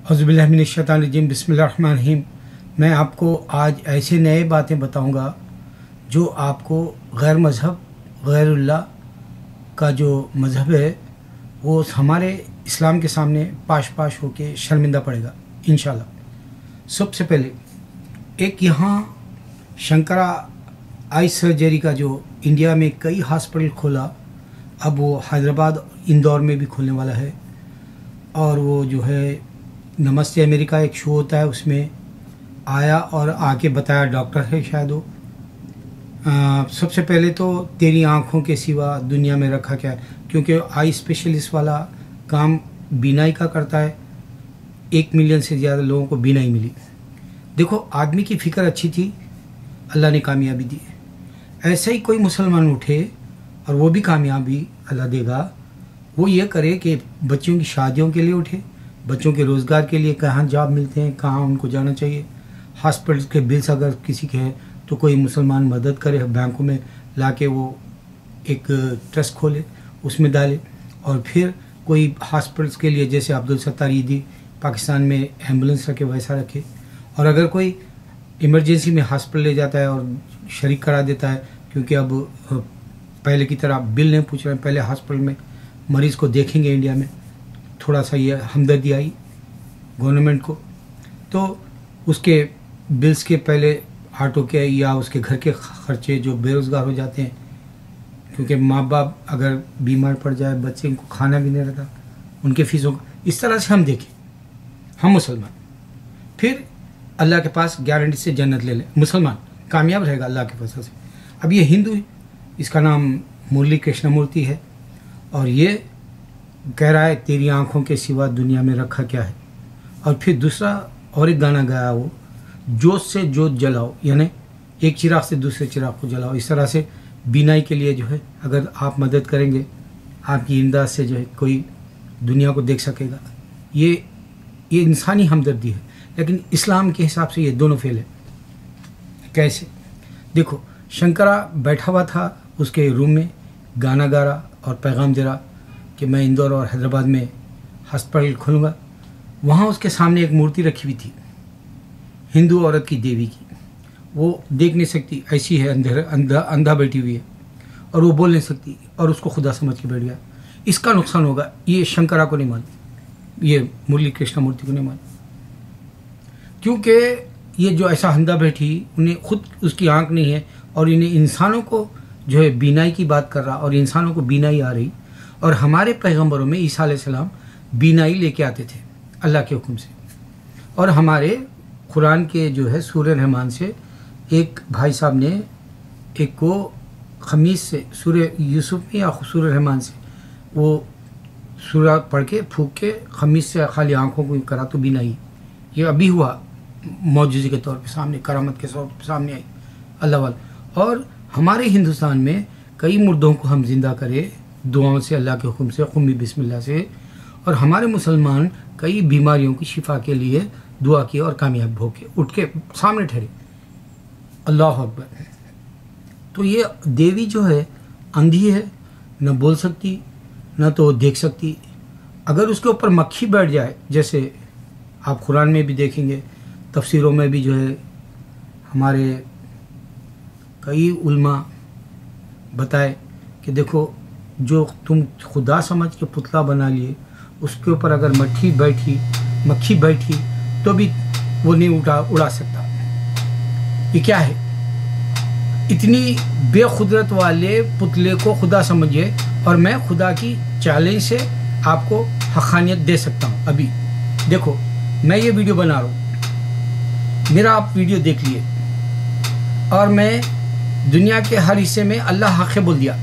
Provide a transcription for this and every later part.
औज़ुबिल्लाहि मिनश्शैतानिर्रजीम बिस्मिल्लाहिर्रहमानिर्रहीम। मैं आपको आज ऐसे नए बातें बताऊंगा जो आपको गैर मज़हब गैरुल्लाह का जो मज़हब है वो हमारे इस्लाम के सामने पाश पाश होके शर्मिंदा पड़ेगा इंशाल्लाह। सबसे पहले एक यहाँ शंकरा आई सर्जरी का जो इंडिया में कई हॉस्पिटल खोला, अब वो हैदराबाद इंदौर में भी खोलने वाला है। और वो जो है नमस्ते अमेरिका एक शो होता है, उसमें आया और आके बताया, डॉक्टर है शायद वो। सबसे पहले तो तेरी आँखों के सिवा दुनिया में रखा क्या है, क्योंकि आई स्पेशलिस्ट वाला काम बीनाई का करता है। 1 मिलियन से ज़्यादा लोगों को बीनाई मिली। देखो, आदमी की फ़िक्र अच्छी थी, अल्लाह ने कामयाबी दी। ऐसे ही कोई मुसलमान उठे और वो भी कामयाबी अल्लाह देगा, वो ये करे कि बच्चों की शादियों के लिए उठे, बच्चों के रोज़गार के लिए कहाँ जॉब मिलते हैं, कहाँ उनको जाना चाहिए, हॉस्पिटल के बिल्स अगर किसी के हैं तो कोई मुसलमान मदद करे, बैंकों में लाके वो एक ट्रस्ट खोले, उसमें डाले। और फिर कोई हॉस्पिटल्स के लिए जैसे अब्दुल सत्तार ईदी पाकिस्तान में एम्बुलेंस रखे वैसा रखे। और अगर कोई इमरजेंसी में हॉस्पिटल ले जाता है और शरीक करा देता है, क्योंकि अब पहले की तरह बिल नहीं पूछ रहे हैं, पहले हॉस्पिटल में मरीज़ को देखेंगे। इंडिया में थोड़ा सा ये हमदर्दी आई गवर्नमेंट को, तो उसके बिल्स के पहले ऑटो के या उसके घर के खर्चे जो बेरोज़गार हो जाते हैं, क्योंकि माँ बाप अगर बीमार पड़ जाए, बच्चे को खाना भी नहीं रहता, उनके फीसों को इस तरह से हम देखें, हम मुसलमान फिर अल्लाह के पास गारंटी से जन्नत ले लें, मुसलमान कामयाब रहेगा अल्लाह के फजल से। अब ये हिंदू, इसका नाम मुरली कृष्णमूर्ति है, और ये कह रहा है तेरी आंखों के सिवा दुनिया में रखा क्या है। और फिर दूसरा और एक गाना गाया वो, जोत से जोत जलाओ, यानी एक चिराग से दूसरे चिराग को जलाओ। इस तरह से बीनाई के लिए जो है अगर आप मदद करेंगे, आपकी इमदाद से जो है कोई दुनिया को देख सकेगा। ये इंसानी हमदर्दी है, लेकिन इस्लाम के हिसाब से ये दोनों फेल है। कैसे? देखो, शंकरा बैठा हुआ था उसके रूम में, गाना गा रहा और पैगाम दे रहा कि मैं इंदौर और हैदराबाद में हॉस्पिटल खोलूँगा। वहाँ उसके सामने एक मूर्ति रखी हुई थी हिंदू औरत की, देवी की। वो देख नहीं सकती, ऐसी है, अंधा बैठी हुई है, और वो बोल नहीं सकती, और उसको खुदा समझ के बैठ गया। इसका नुकसान होगा, ये शंकरा को नहीं मालूम, ये मुरली कृष्णमूर्ति को नहीं मालूम, क्योंकि ये जो ऐसा अंधा बैठी, उन्हें खुद उसकी आँख नहीं है, और इन्हें इंसानों को जो है बीनाई की बात कर रहा, और इंसानों को बीनाई आ रही। और हमारे पैगंबरों में ईसा अलैहिस्सलाम बीनाई लेके आते थे अल्लाह के हुक्म से। और हमारे कुरान के जो है सूरह रहमान से एक भाई साहब ने एक को खमीस से, सूरह यूसुफ में या सूरह रहमान से, वो सूरह पढ़ के फूक के खमीस से खाली आँखों को करा तो बीनाई। ये अभी हुआ, मौजूज़े के तौर पे सामने, करामत के तौर पे सामने आई अल्लाह वाला। और हमारे हिंदुस्तान में कई मुर्दों को हम जिंदा करे दुआओं से, अल्लाह के हुक्म से, खुम्बी बिस्मिल्लाह से। और हमारे मुसलमान कई बीमारियों की शिफा के लिए दुआ किए और कामयाब होके उठ के सामने ठहरे। अल्लाह अकबर। तो ये देवी जो है अंधी है, न बोल सकती, न तो देख सकती। अगर उसके ऊपर मक्खी बैठ जाए, जैसे आप कुरान में भी देखेंगे, तफसीरों में भी जो है हमारे कई उल्मा बताए कि देखो, जो तुम खुदा समझ के पुतला बना लिए, उसके ऊपर अगर मक्खी बैठी तो भी वो नहीं उड़ा सकता। ये क्या है? इतनी बेखुदरत वाले पुतले को खुदा समझिए, और मैं खुदा की चैलेंज से आपको हक़ानियत दे सकता हूँ। अभी देखो, मैं ये वीडियो बना रहा हूँ, मेरा आप वीडियो देख लिए, और मैं दुनिया के हर हिस्से में अल्लाह हक़ है बोल दिया।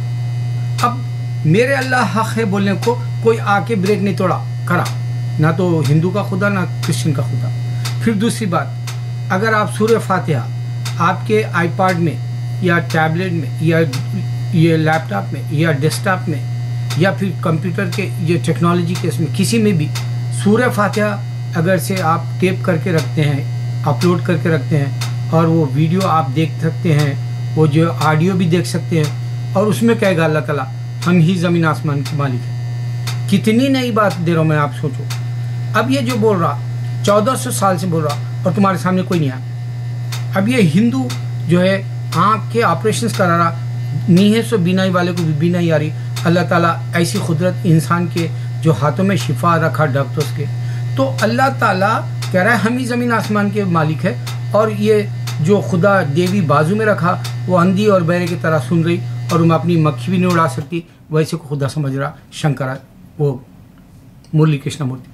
अब मेरे अल्लाह हक़ है बोलने को कोई आके ब्रेक नहीं तोड़ा करा, ना तो हिंदू का खुदा, ना क्रिश्चियन का खुदा। फिर दूसरी बात, अगर आप सूरह फातिहा आपके आईपैड में या टैबलेट में या ये लैपटॉप में या डेस्कटॉप में या फिर कंप्यूटर के ये टेक्नोलॉजी के इसमें किसी में भी सूरह फातिहा अगर से आप टेप करके रखते हैं, अपलोड करके रखते हैं, और वो वीडियो आप देख सकते हैं, वो जो ऑडियो भी देख सकते हैं, और उसमें कहेगा अल्लाह ताला हम ही ज़मीन आसमान के मालिक हैं। कितनी नई बात दे रहा हूँ मैं, आप सोचो। अब ये जो बोल रहा 1400 साल से बोल रहा और तुम्हारे सामने कोई नहीं आया। अब ये हिंदू जो है आँख के ऑपरेशन करा रहा, नीहे सो बीनाई वाले को भी बीनाई आ रही। अल्लाह ताला ऐसी कुदरत इंसान के जो हाथों में शिफा रखा डॉक्टर्स के, तो अल्लाह ताला कह रहा है हम ही ज़मीन आसमान के मालिक है, और ये जो खुदा देवी बाजू में रखा वो अंधी और बहरे की तरह सुन रही और मैं अपनी मक्खी भी नहीं उड़ा सकती, वैसे को खुदा समझ रहा शंकरा वो मुरली कृष्ण मूर्ति।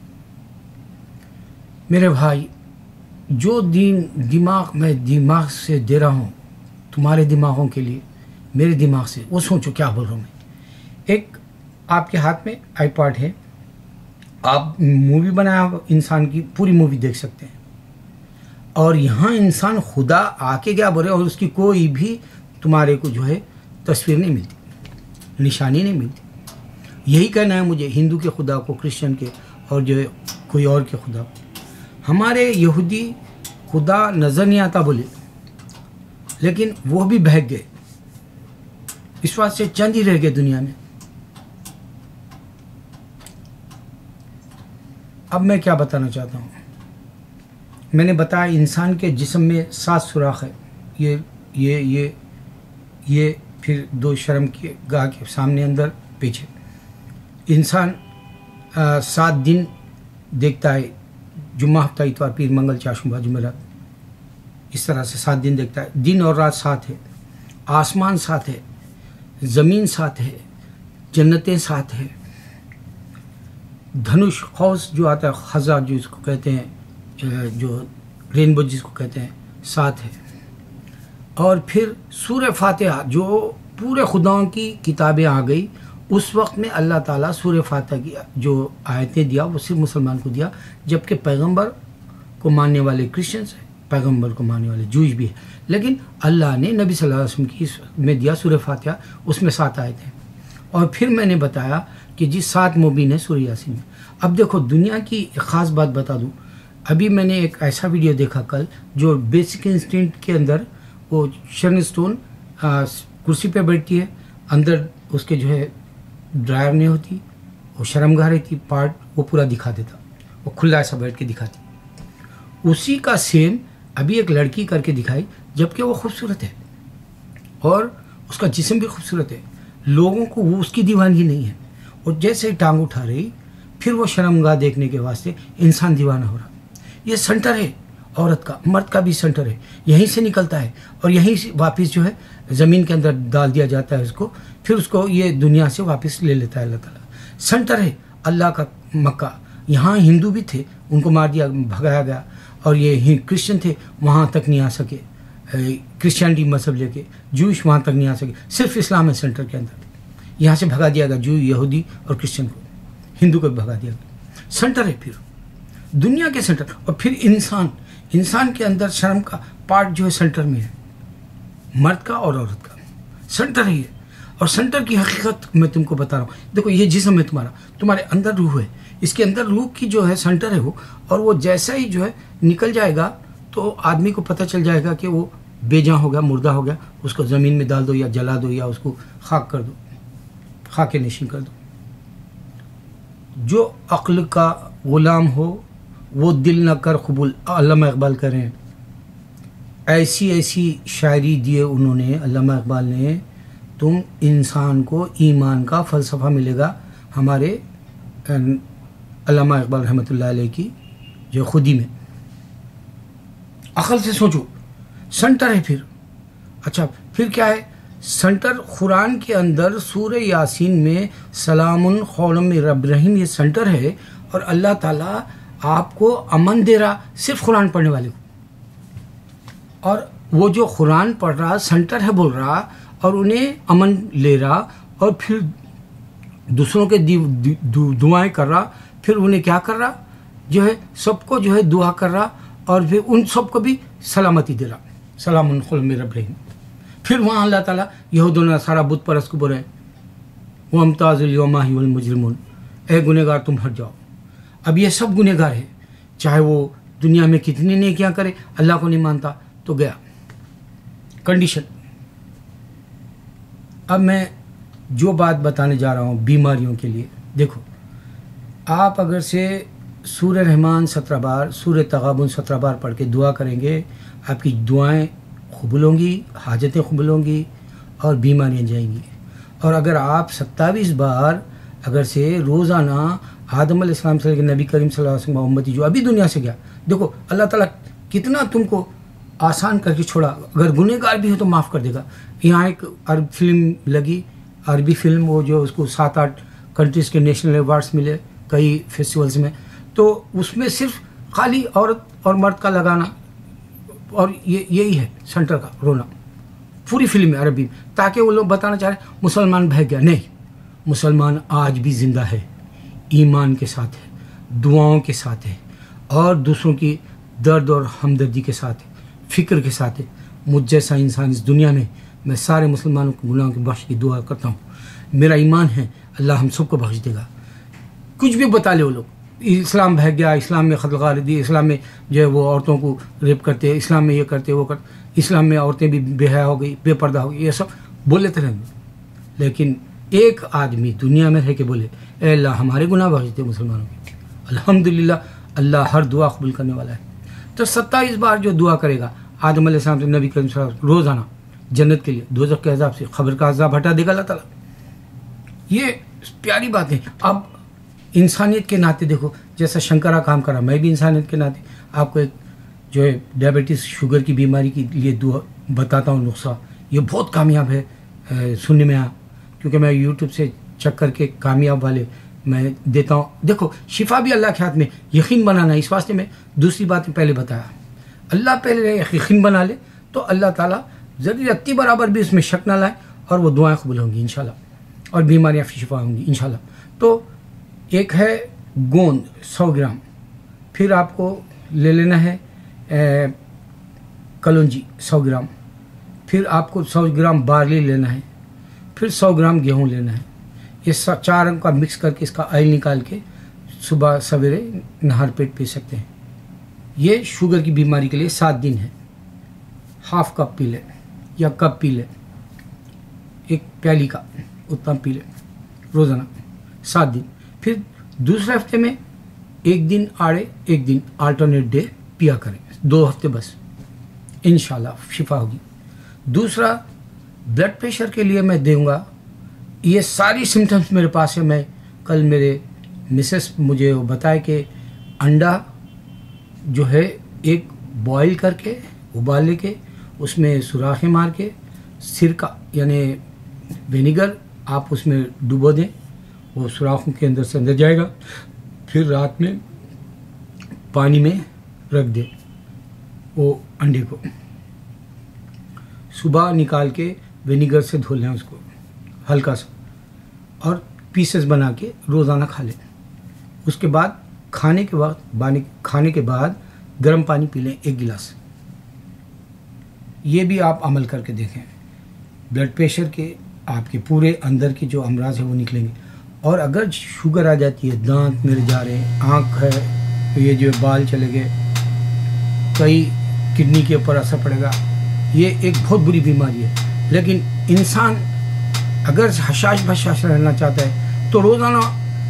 मेरे भाई, जो दिमाग मैं दिमाग से दे रहा हूँ तुम्हारे दिमागों के लिए, मेरे दिमाग से, वो सोचो क्या बोल रहा हूँ मैं। एक आपके हाथ में आईपैड है, आप मूवी बनाया इंसान की पूरी मूवी देख सकते हैं, और यहाँ इंसान खुदा आके क्या बोले और उसकी कोई भी तुम्हारे को जो है तस्वीर नहीं मिलती, निशानी नहीं मिलती। यही कहना है मुझे हिंदू के खुदा को, क्रिश्चियन के, और जो है कोई और के खुदा को। हमारे यहूदी खुदा नज़र नहीं आता बोले, लेकिन वो भी बहक गए, इस बात से चंद ही रह गए दुनिया में। अब मैं क्या बताना चाहता हूँ, मैंने बताया इंसान के जिस्म में 7 सुराख है, ये फिर 2 शर्म के गाह के सामने अंदर पीछे। इंसान 7 दिन देखता है, जुम्मा हफ्ता इतवार पीर मंगल चाशुमा जुमेरात, इस तरह से 7 दिन देखता है। दिन और रात 7 है, आसमान 7 है, ज़मीन 7 है, जन्नतें 7 है, धनुष कौस जो आता है, खज़ा जो इसको कहते हैं, जो रेनबो जिसको कहते हैं, 7 है। और फिर सूरह फातिहा जो पूरे खुदाओं की किताबें आ गई, उस वक्त में अल्लाह ताला सूरह फातिहा की जो आयतें दिया वो सिर्फ मुसलमान को दिया, जबकि पैगंबर को मानने वाले क्रिश्चियंस हैं, पैगंबर को मानने वाले जूश भी है, लेकिन अल्लाह ने नबी सल्लल्लाहु अलैहि वसल्लम की में दिया सूरह फातिहा, उसमें 7 आयतें। और फिर मैंने बताया कि जी 7 मुबीन है सूरह यासीन में। अब देखो दुनिया की एक ख़ास बात बता दूँ, अभी मैंने एक ऐसा वीडियो देखा कल, जो बेसिक इंस्टिंक्ट के अंदर वो शरण स्टोन कुर्सी पे बैठती है, अंदर उसके जो है ड्रायर नहीं होती, वो शर्मगाह रहती, पार्ट वो पूरा दिखा देता, वो खुला ऐसा बैठ के दिखाती। उसी का सेम अभी एक लड़की करके दिखाई, जबकि वो खूबसूरत है और उसका जिस्म भी खूबसूरत है, लोगों को वो उसकी दीवानगी नहीं है, और जैसे ही टांग उठा रही फिर वो शर्मगाह देखने के वास्ते इंसान दीवाना हो रहा। ये सेंटर है औरत का, मर्द का भी सेंटर है, यहीं से निकलता है और यहीं से वापस जो है ज़मीन के अंदर डाल दिया जाता है उसको, फिर उसको ये दुनिया से वापस ले लेता है अल्लाह ताला। सेंटर है अल्लाह का मक्का, यहाँ हिंदू भी थे, उनको मार दिया, भगाया गया, और ये क्रिश्चियन थे, वहाँ तक नहीं आ सके, क्रिश्चियनिटी मजहब लेके, जूश वहाँ तक नहीं आ सके, सिर्फ इस्लाम है सेंटर के अंदर, यहाँ से भगा दिया गया जू, यहूदी और क्रिश्चियन को, हिंदू को भी भगा दिया गया। सेंटर है फिर दुनिया के सेंटर, और फिर इंसान के अंदर शर्म का पार्ट जो है सेंटर में है, मर्द का और औरत का सेंटर है ये। और सेंटर की हकीकत मैं तुमको बता रहा हूँ, देखो ये जिस्म है तुम्हारा, तुम्हारे अंदर रूह है, इसके अंदर रूह की जो है सेंटर है वो, और वो जैसा ही जो है निकल जाएगा तो आदमी को पता चल जाएगा कि वो बेजान हो गया, मुर्दा हो गया, उसको ज़मीन में डाल दो या जला दो या उसको खाक कर दो, खाके नशीन कर दो। जो अक्ल का ग़ुलाम हो वो दिल न कर कबूल, अल्लामा इकबाल करें, ऐसी ऐसी शायरी दिए उन्होंने अल्लामा इकबाल ने, तुम इंसान को ईमान का फ़लसफ़ा मिलेगा हमारे अल्लामा इकबाल रहमतुल्लाह अलैह की जो खुदी में। अक़ल से सोचो, सेंटर है फिर। अच्छा फिर क्या है सेंटर? कुरान के अंदर सूरह यासीन में सलामुन कौलम मिर रब्बिर रहीम ये सेंटर है, और अल्लाह ताला आपको अमन दे रहा सिर्फ कुरान पढ़ने वाले को, और वो जो कुरान पढ़ रहा सेंटर है बोल रहा, और उन्हें अमन ले रहा, और फिर दूसरों के दुआएं कर रहा, फिर उन्हें क्या कर रहा जो है सबको जो है दुआ कर रहा, और फिर उन सबको भी सलामती दे रहा, सलामुन कौलम मिर रब्बिर रहीम। फिर वहाँ अल्लाह ताला यहूदी और नसारा बुत परस्त को बोल रहे वो अमताज़ुल यौमा अय्युहल मुजरिमून, ए गुनहगार तुम हट जाओ। अब ये सब गुनहगार है, चाहे वो दुनिया में कितनी नेकियां करे, अल्लाह को नहीं मानता तो गया कंडीशन। अब मैं जो बात बताने जा रहा हूँ बीमारियों के लिए, देखो आप अगर से सूरह रहमान 17 बार, सूरह तगाबुन 17 बार पढ़ के दुआ करेंगे, आपकी दुआएं कबूल होंगी, हाजतें कबूल होंगी और बीमारियां जाएंगी। और अगर आप 27 बार अगर से रोज़ाना आदम अलैहिस्सलाम से लेकर नबी करीम सल्लल्लाहु अलैहि वसल्लम उम्मती जो अभी दुनिया से गया, देखो अल्लाह ताला कितना तुमको आसान करके छोड़ा। अगर गुनहगार भी हो तो माफ़ कर देगा। यहाँ एक अरब फिल्म लगी, अरबी फिल्म, वो जो उसको 7-8 कंट्रीज़ के नेशनल अवार्ड्स मिले कई फेस्टिवल्स में, तो उसमें सिर्फ खाली औरत और मर्द का लगाना और यही है सेंटर का रोना पूरी फिल्म में अरबी, ताकि वो लोग बताना चाह रहे मुसलमान भाग गया। नहीं, मुसलमान आज भी ज़िंदा है, ईमान के साथ है, दुआओं के साथ है और दूसरों की दर्द और हमदर्दी के साथ है, फ़िक्र के साथ है। मुझ जैसा इंसान इस दुनिया में, मैं सारे मुसलमानों के गुनाहों की बख्श की दुआ करता हूँ। मेरा ईमान है अल्लाह हम सबको बख्श देगा। कुछ भी बता ले वो लोग, इस्लाम भाग गया, इस्लाम में क़त्ल गारदी, इस्लाम में जो है वो औरतों को रेप करते, इस्लाम में ये करते वो करते, इस्लाम में औरतें भी बेहया हो गई, बेपर्दा हो गई, ये सब बोल लेते रहेंगे। लेकिन एक आदमी दुनिया में रह के बोले ए अल्लाह हमारे गुनाह बख्श दे मुसलमानों के, अल्हम्दुलिल्लाह, अल्लाह हर दुआ कबूल करने वाला है। तो 27 बार जो दुआ करेगा आदम अलैहिस्सलाम से नबी करीम सल्लल्लाहु अलैहि वसल्लम रोज़ाना जन्नत के लिए, दोज़ख के अज़ाब से, ख़बर का अज़ाब हटा देगा अल्लाह ताला। ये प्यारी बात है। अब इंसानियत के नाते देखो, जैसा शंकरा काम करा, मैं भी इंसानियत के नाते आपको एक जो है डायबिटीज़ शुगर की बीमारी के लिए दुआ बताता हूँ नुस्खा। ये बहुत कामयाब है सुनने में आया, क्योंकि मैं यूट्यूब से चेक करके कामयाब वाले मैं देता हूँ। देखो शिफा भी अल्लाह के हाथ में, यकीन बनाना, इस वास्ते में दूसरी बात पहले बताया, अल्लाह पहले यकीन बना ले तो अल्लाह ताला ज़रूर रत्ती बराबर भी उसमें शक ना लाए और वो दुआएं कबूल होंगी इंशाल्लाह और बीमारियाँ शिफा होंगी इंशाल्लाह। तो एक है गोंद 100 ग्राम, फिर आपको ले लेना है कलौंजी 100 ग्राम, फिर आपको 100 ग्राम बार्ली लेना है, फिर 100 ग्राम गेहूँ लेना है। ये 4 रंग का मिक्स करके इसका ऑयल निकाल के सुबह सवेरे नहर पेट पी सकते हैं। ये शुगर की बीमारी के लिए 7 दिन है। हाफ कप पी ले या कप पी ले, एक प्याली का उतना पी ले रोज़ाना 7 दिन। फिर दूसरे हफ्ते में 1 दिन आड़े 1 दिन अल्टरनेट डे पिया करें, 2 हफ्ते बस, इंशाल्लाह शिफा होगी। दूसरा ब्लड प्रेशर के लिए मैं दूंगा, ये सारी सिम्टम्स मेरे पास है। मैं कल मेरे मिसेस मुझे बताए कि अंडा जो है एक बॉईल करके उबाल के उसमें सुराखें मार के सिरका यानी विनेगर आप उसमें डुबो दें, वो सुराखों के अंदर से अंदर जाएगा। फिर रात में पानी में रख दें वो अंडे को, सुबह निकाल के विनेगर से धो लें उसको हल्का सा और पीसेस बना के रोज़ाना खा लें। उसके बाद खाने के बाद गर्म पानी पी लें 1 गिलास। ये भी आप अमल करके देखें, ब्लड प्रेशर के आपके पूरे अंदर के जो अमराज है वो निकलेंगे। और अगर शुगर आ जाती है, दांत मेरे जा रहे हैं, आँख है तो ये जो बाल चले गए, कई किडनी के ऊपर असर पड़ेगा, ये एक बहुत बुरी बीमारी है। लेकिन इंसान अगर हशाश बशाश रहना चाहता है तो रोज़ाना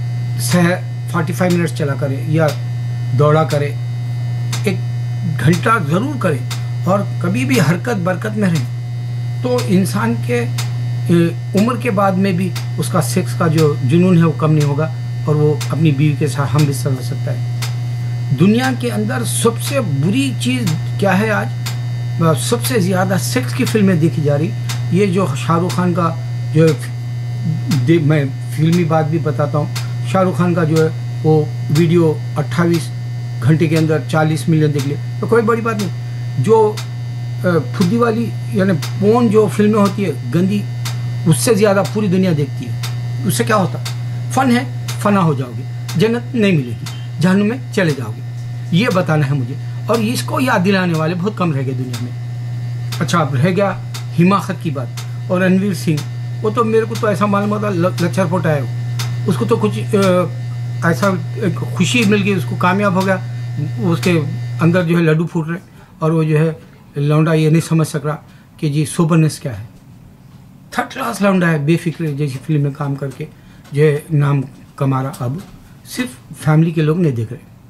45 मिनट चला करे या दौड़ा करे, 1 घंटा ज़रूर करे और कभी भी हरकत बरकत में रहे, तो इंसान के उम्र के बाद में भी उसका सेक्स का जो जुनून है वो कम नहीं होगा और वो अपनी बीवी के साथ हम बिस्तर हो सकता है। दुनिया के अंदर सबसे बुरी चीज़ क्या है आज? सबसे ज़्यादा सेक्स की फिल्में देखी जा रही। ये जो शाहरुख खान का जो मैं फिल्मी बात भी बताता हूँ, शाहरुख खान का जो है वो वीडियो 28 घंटे के अंदर 40 मिलियन देख लिए तो कोई बड़ी बात नहीं। जो फुद्दी वाली यानी पोन जो फिल्में होती है गंदी, उससे ज़्यादा पूरी दुनिया देखती है। उससे क्या होता? फ़न है, फना हो जाओगे, जन्नत नहीं मिलेगी, जहन्नुम में चले जाओगे। ये बताना है मुझे, और इसको याद दिलाने वाले बहुत कम रह गए दुनिया में। अच्छा, अब रह गया हिमाकत की बात और रणवीर सिंह, वो तो मेरे को तो ऐसा मालूम होता लच्छर फोटा है, उसको तो कुछ ऐसा खुशी मिल गई, उसको कामयाब हो गया, उसके अंदर जो है लड्डू फूट रहे और वो जो है लौंडा ये नहीं समझ सक रहा कि जी सोबरनेस क्या है। 3rd क्लास लौंडा है, बेफिक्र जैसी फिल्म में काम करके जो है नाम कमा रहा। अब सिर्फ फैमिली के लोग नहीं देख रहे,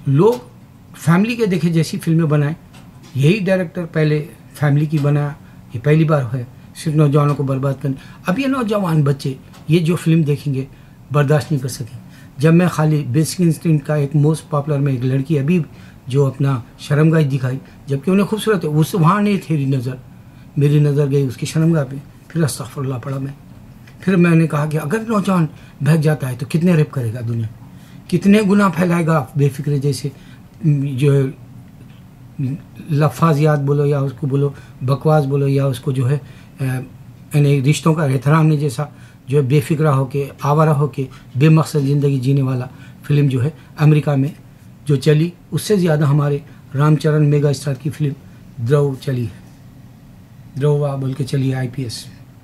लोग फैमिली के देखे जैसी फिल्में बनाएं। यही डायरेक्टर पहले फैमिली की बनाया, ये पहली बार है सिर्फ नौजवानों को बर्बाद करने। अब ये नौजवान बच्चे ये जो फिल्म देखेंगे बर्दाश्त नहीं कर सकें। जब मैं खाली बेसिक इंस्टिंक्ट का एक मोस्ट पॉपुलर में एक लड़की अभी जो अपना शर्मगाह दिखाई, जबकि उन्हें खूबसूरत है, उस वहाँ नहीं थी नज़र, मेरी नज़र गई उसकी शर्मगाह पे। फिर अस्तगफुरुल्लाह पढ़ा मैं। फिर मैंने कहा कि अगर नौजवान बहक जाता है तो कितने रेप करेगा दुनिया, कितने गुनाह फैलाएगा बेफिक्र जैसे जो है लफाजियात बोलो या उसको बोलो बकवास बोलो या उसको जो है यानी रिश्तों का एहतराम नहीं जैसा जो है बेफिक्रा होके आवारा होके बेमकसद ज़िंदगी जीने वाला फिल्म जो है अमेरिका में जो चली, उससे ज़्यादा हमारे रामचरण मेगा स्टार की फिल्म द्रव चली है, द्रवा बोल के चली है IPS,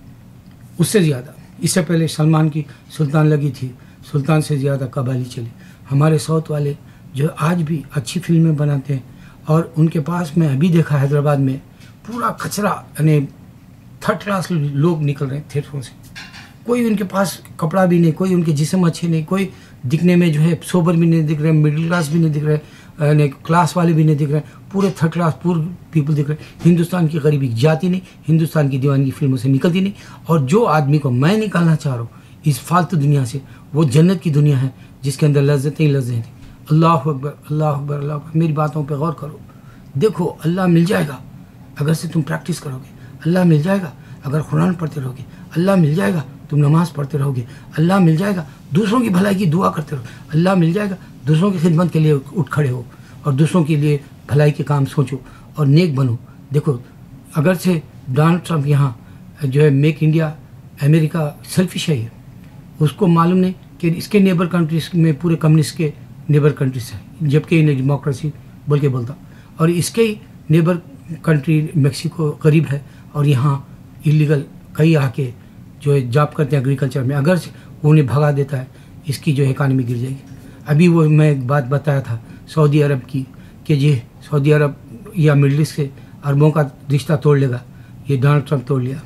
उससे ज़्यादा। इससे पहले सलमान की सुल्तान लगी थी, सुल्तान से ज़्यादा कबाली चली। हमारे साउथ वाले जो आज भी अच्छी फिल्में बनाते हैं और उनके पास मैं अभी देखा हैदराबाद में पूरा कचरा यानी थर्ड क्लास लोग निकल रहे हैं थिएटरों से। कोई उनके पास कपड़ा भी नहीं, कोई उनके जिस्म अच्छे नहीं, कोई दिखने में जो है सोबर भी नहीं दिख रहे, मिडिल क्लास भी नहीं दिख रहे, यानी क्लास वाले भी नहीं दिख रहे, पूरे थर्ड क्लास पूर पीपल दिख रहे। हिंदुस्तान की गरीबी जाती नहीं, हिंदुस्तान की दीवानगी फिल्मों से निकलती नहीं। और जो आदमी को मैं निकालना चाह रहा हूँ इस फालतू दुनिया से, वो जन्नत की दुनिया है जिसके अंदर लज्जतें ही लज्जतें थी। अल्लाह अकबर अल्लाह अकबर अल्लाह अकबर। मेरी बातों पर गौर करो, देखो अल्लाह मिल जाएगा अगर से तुम प्रैक्टिस करोगे, अल्लाह मिल जाएगा अगर कुरान पढ़ते रहोगे, अल्लाह मिल जाएगा तुम नमाज़ पढ़ते रहोगे, अल्लाह मिल जाएगा दूसरों की भलाई की दुआ करते रहो, अल्लाह मिल जाएगा दूसरों की खिदमत के लिए उठ खड़े हो और दूसरों के लिए भलाई के काम सोचो और नेक बनो। देखो अगर से डोनाल्ड ट्रंप यहाँ जो है मेक इंडिया अमेरिका सेल्फिश है, उसको मालूम नहीं कि इसके नेबर कंट्रीज में पूरे कम्युनिस्ट के नेबर कंट्रीज हैं, जबकि इन्हें डेमोक्रेसी बोल के बोलता। और इसके ही नेबर कंट्री मेक्सिको करीब है और यहाँ इलीगल कई आके जो है जॉब करते हैं एग्रीकल्चर में, अगर उन्हें भगा देता है इसकी जो इकानमी गिर जाएगी। अभी वो मैं एक बात बताया था सऊदी अरब की कि ये सऊदी अरब या मिडल ईस्ट से अरबों का रिश्ता तोड़ लेगा, ये डोनाल्ड ट्रंप तोड़ लिया।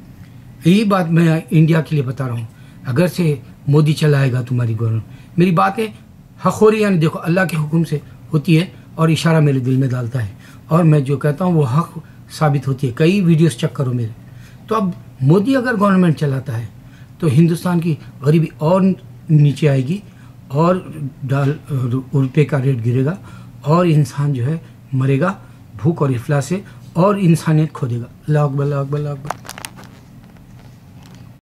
यही बात मैं इंडिया के लिए बता रहा हूँ, अगर से मोदी चलाएगा तुम्हारी गवर्नमेंट। मेरी बातें हक़ोरी यानी देखो अल्लाह के हुक्म से होती है और इशारा मेरे दिल में डालता है और मैं जो कहता हूँ वो हक़ साबित होती है। कई वीडियोस चेक करो मेरे। तो अब मोदी अगर गवर्नमेंट चलाता है तो हिंदुस्तान की गरीबी और नीचे आएगी और रुपये का रेट गिरेगा और इंसान जो है मरेगा भूख और इफ्लास से और इंसानियत खो देगा। अल्लाह अकबर अल्लाह अकबर अल्लाह अकबर।